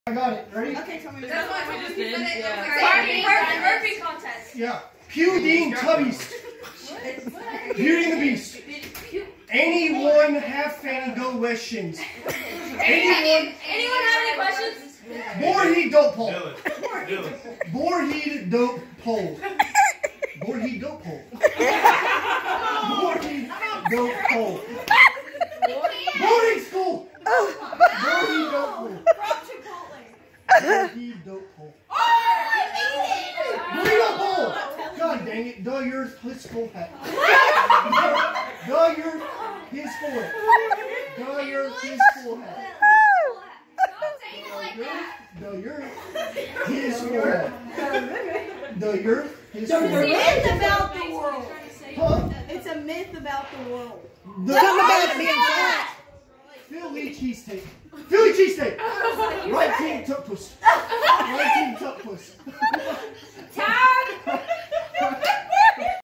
I got it. Ready? Okay, tell me. That's what we just did. Burpee contest. Yeah. Pudding Tubbies. Beauty and the Beast. Anyone have Fanny Go questions? Anyone have any questions? Borheed Dope Pole. Dylan. Borheed Dope Pole. Borheed Dope Pole. Borheed Dope Pole. Boarding school. Borheed Dope Pole. Borheed Dope Pole. Burrito Pole. God dang it. Duh, yours, his full hat. Duh, yours, his full hat. Duh, yours, his full hat. Duh, yours, his full hat. Duh, yours, his full hat. It's a myth about the world. Huh? It's a myth about the world. Philly cheesesteak. Philly cheesesteak. Right team tuck puss. Right team tuck puss.